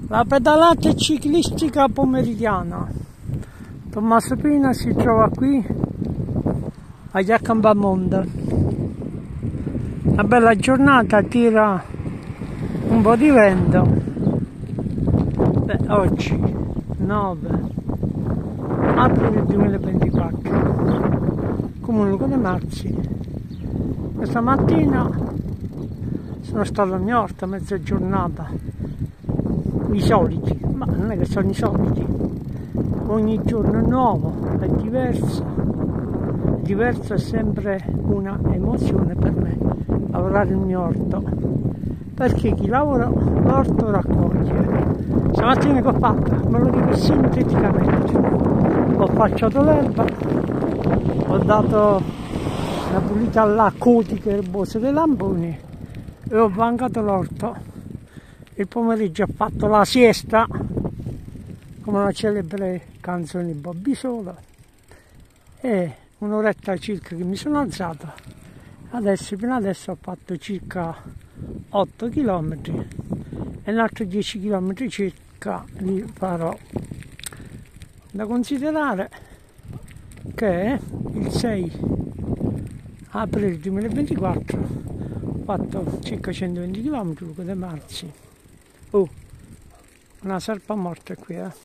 La pedalata ciclistica pomeridiana. Tommaso Pina si trova qui a Giacambamonte. Una bella giornata, tira un po' di vento. Beh, oggi 9 aprile 2024, Comunico dei Marzi. Questa mattina sono stato a Niorta mezza giornata. I soliti, ma non è che sono i soliti, ogni giorno è nuovo, è diverso è sempre una emozione per me lavorare il mio orto, perché chi lavora l'orto raccoglie. Stamattina che ho fatto, me lo dico sinteticamente, ho facciato l'erba, ho dato una pulita all'accotica erbosa dei lamponi e ho vancato l'orto. Il pomeriggio ho fatto la siesta, come una celebre canzone di Bobby Sola, e un'oretta circa che mi sono alzato. Adesso, fino adesso ho fatto circa 8 km e un altro 10 km circa li farò. Da considerare che il 6 aprile 2024 ho fatto circa 120 km, Comunico dei Marzi. Oh, una serpa morta qui,